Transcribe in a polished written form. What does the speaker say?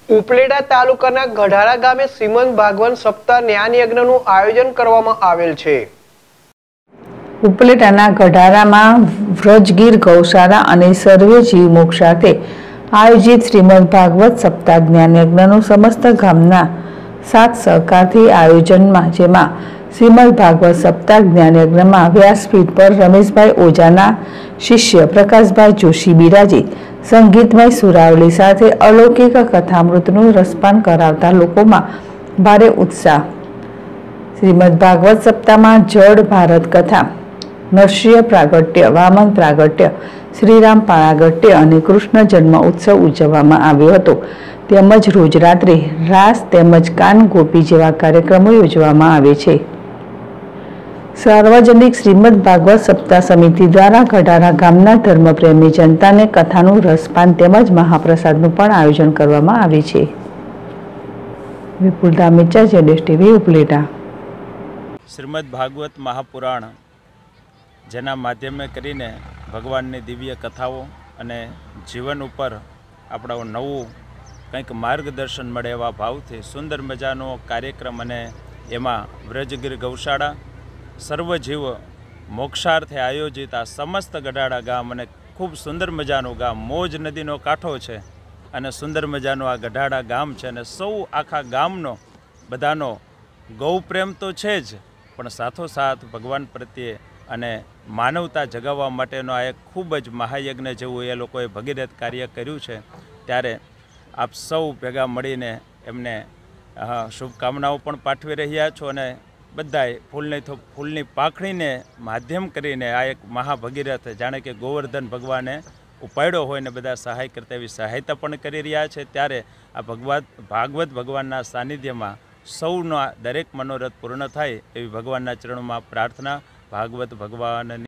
ઉપલેટા તાલુકાના ગઢારા ગામે શ્રીમદ ભાગવત સપ્તાહ જ્ઞાન યજ્ઞનું આયોજન કરવામાં આવેલ છે। ઉપલેટાના ગઢારામાં વ્રજગીર ગૌશાળા અને સર્વે જીવ મોક્ષાર્થે આયોજિત શ્રીમદ ભાગવત સપ્તાહ જ્ઞાન યજ્ઞનું સમસ્ત ગામના સાથ સહકારથી આયોજનમાં જેમાં શ્રીમદ ભાગવત સપ્તાહ જ્ઞાન યજ્ઞમાં વ્યાસપીઠ પર રમેશભાઈ ઓઝાના શિષ્ય પ્રકાશભાઈ જોશી બિરાજી સંગીતમય સુરાવલી સાથે અલૌકિક કથામૃતનું રસપાન કરાવતા લોકોમાં ભારે ઉત્સાહ। શ્રીમદ ભાગવત સપ્તાહમાં જળ ભારત કથા, નરસિંહ પ્રાગટ્ય, વામન પ્રાગટ્ય, શ્રીરામ પ્રાગટ્ય અને કૃષ્ણ જન્મ ઉત્સવ ઉજવવામાં આવ્યો હતો। તેમજ રોજ રાત્રે રાસ તેમજ કાન ગોપી જેવા કાર્યક્રમો યોજવામાં આવે છે। સાર્વજનિક શ્રીમદ ભાગવત સપ્તાહ સમિતિ દ્વારા ગઢારા ગામના ધર્મપ્રેમી જનતાને કથાનું રસપાન તેમજ મહાપ્રસાદનું પણ આયોજન કરવામાં આવે છે। વિપુલ ધામેચા, જેડેશ ટીવી, ઉપલેટા। શ્રીમદ ભાગવત મહાપુરાણ જેના માધ્યમે કરીને ભગવાનની દિવ્ય કથાઓ અને જીવન ઉપર આપણો નવું કંઈક માર્ગદર્શન મળે એવા ભાવથી સુંદર મજાનો કાર્યક્રમ અને એમાં વ્રજગીર ગૌશાળા સર્વજીવ મોક્ષાર્થે આયોજિત આ સમસ્ત ગઢાડા ગામ અને ખૂબ સુંદર મજાનું ગામ, મોજ નદીનો કાંઠો છે અને સુંદર મજાનું આ ગઢાડા ગામ છે અને સૌ આખા ગામનો બધાનો ગૌપ્રેમ તો છે જ, પણ સાથોસાથ ભગવાન પ્રત્યે અને માનવતા જગાવવા માટેનો આ એક ખૂબ જ મહાયજ્ઞ જેવું એ લોકોએ ભગીરથ કાર્ય કર્યું છે। ત્યારે આપ સૌ ભેગા મળીને એમને શુભકામનાઓ પણ પાઠવી રહ્યા છો અને બધાએ ફૂલની પાંખડીને માધ્યમ કરીને આ એક મહાભગીરથ જાણે કે ગોવર્ધન ભગવાને ઉપાડ્યો હોય ને બધા સહાય કરતા એવી સહાયતા પણ કરી રહ્યા છે। ત્યારે આ ભાગવત ભગવાનના સાનિધ્યમાં સૌનો દરેક મનોરથ પૂર્ણ થાય એવી ભગવાનના ચરણોમાં પ્રાર્થના। ભાગવત ભગવાનની